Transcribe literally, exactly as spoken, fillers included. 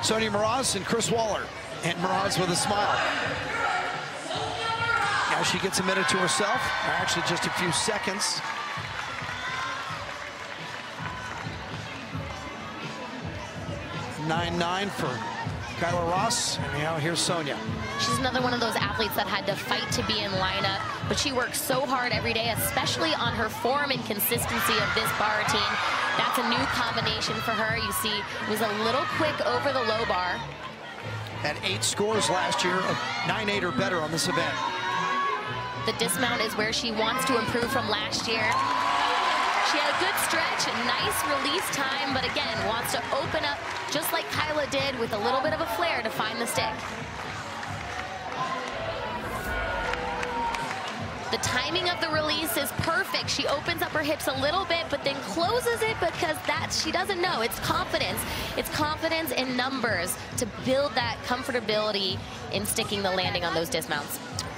Sonia Mraz and Chris Waller. And Mraz with a smile. Now she gets a minute to herself, or actually just a few seconds. nine nine for Kyla Ross, and now here's Sonia. She's another one of those athletes that had to fight to be in lineup, but she works so hard every day, especially on her form and consistency of this bar routine. That's a new combination for her. You see, it was a little quick over the low bar. Had eight scores last year, nine eight or better on this event. The dismount is where she wants to improve from last year. She had a good stretch, a nice release time, but again, wants to open up just like Kyla did with a little bit of a flair to find the stick. The timing of the release is perfect. She opens up her hips a little bit, but then closes it because that's, she doesn't know. It's confidence. It's confidence in numbers to build that comfortability in sticking the landing on those dismounts.